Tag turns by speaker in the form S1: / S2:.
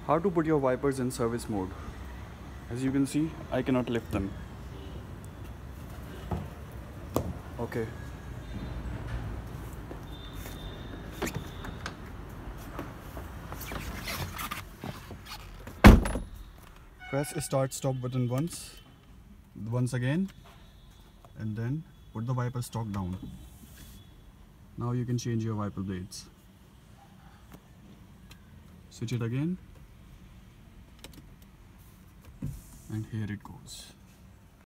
S1: How to put your wipers in service mode. As you can see, I cannot lift them. Okay. Press start stop button once again, and then put the wiper stock down. Now you can change your wiper blades. Switch it again, and here it goes.